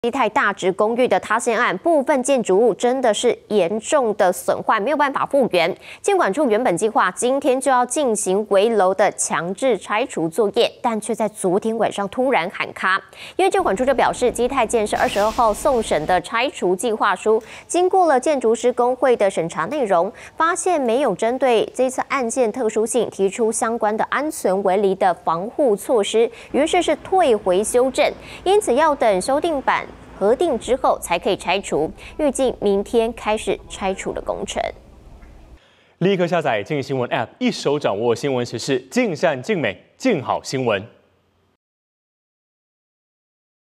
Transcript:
基泰大直公寓的塌陷案，部分建筑物真的是严重的损坏，没有办法复原。建管处原本计划今天就要进行危楼的强制拆除作业，但却在昨天晚上突然喊卡。因为建管处就表示，基泰建是22号送审的拆除计划书，经过了建筑师工会的审查内容，发现没有针对这次案件特殊性提出相关的安全围篱的防护措施，于是退回修正，因此要等修订版核定之后才可以拆除，预计明天开始拆除的工程。 立刻下载静新闻 App， 一手掌握新闻时事，尽善尽美，静好新闻。